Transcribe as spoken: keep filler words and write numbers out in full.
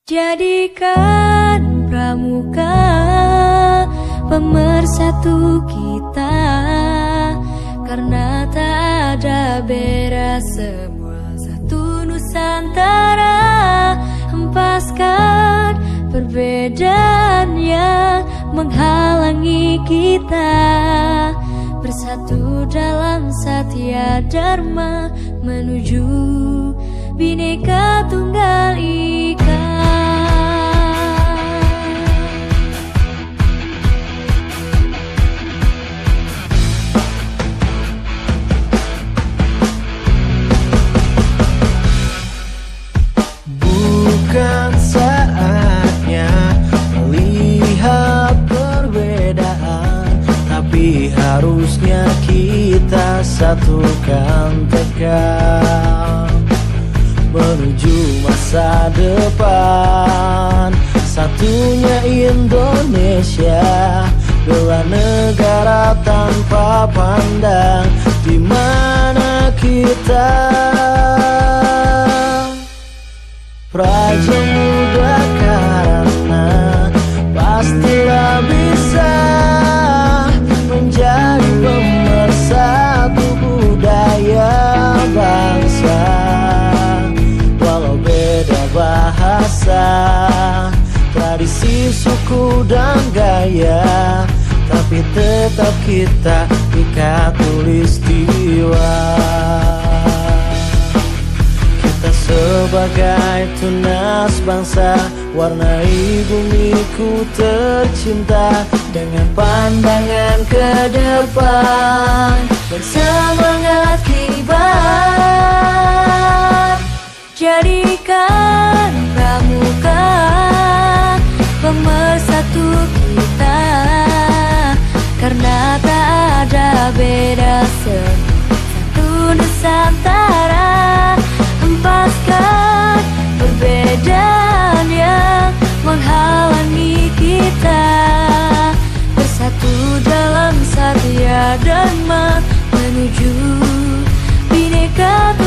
Jadikan pramuka pemersatu kita, karena tak ada beda, semua satu Nusantara. Hempaskan perbedaan yang menghalangi kita, bersatu dalam Satya Dharma menuju Bhinneka Tunggal Ika. Bukan saatnya melihat perbedaan, tapi harusnya kita satukan tekad menuju masa depan. Satunya Indonesia, bela negara tanpa pandang di mana kita. Praja muda karena pastilah bisa menjadi pemersatu budaya bangsa. Walau beda bahasa, tradisi, suku dan gaya, tapi tetap kita ika tulistiwa. Sebagai tunas bangsa, warnai bumiku tercinta dengan pandangan ke depan dan semangat kibar. Jadikan pramuka pemersatu kita, karena tak ada beda, satu Nusantara. Hempaskan perbedaan yang menghalangi kita, bersatu dalam Satya Dharma menuju Bhinneka